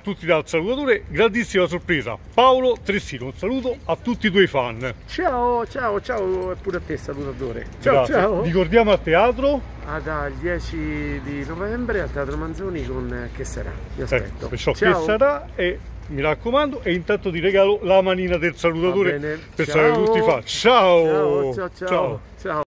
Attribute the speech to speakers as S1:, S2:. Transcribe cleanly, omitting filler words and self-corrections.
S1: tutti dal salutatore, grandissima sorpresa, Paolo Tressino, un saluto a tutti i tuoi fan.
S2: Ciao, ciao, ciao, e pure a te salutatore. Ciao,
S1: Grazie.
S2: ciao.
S1: Ricordiamo al teatro?
S2: Dal 10 di novembre al Teatro Manzoni con Che sarà? Vi aspetto.
S1: Perciò
S2: Ciao.
S1: Che sarà, e mi raccomando, e intanto ti regalo la manina del salutatore per sapere tutti i fan. Ciao!
S2: Ciao, ciao, ciao. Ciao.